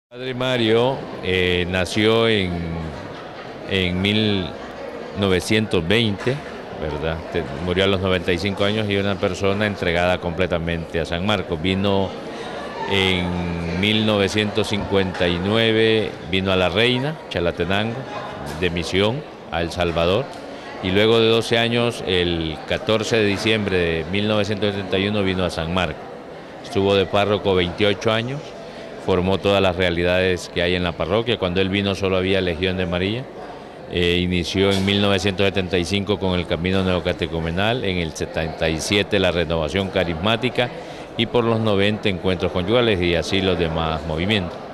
Padre Mario nació en 1920, ¿verdad? Murió a los 95 años y era una persona entregada completamente a San Marcos. Vino en 1959, vino a La Reina, Chalatenango, de misión a El Salvador, y luego de 12 años, el 14 de diciembre de 1971, vino a San Marcos. Estuvo de párroco 28 años. Formó todas las realidades que hay en la parroquia. Cuando él vino solo había Legión de María. Inició en 1975 con el Camino Neocatecumenal, en el 77 la Renovación Carismática y por los 90 Encuentros Conyugales y así los demás movimientos.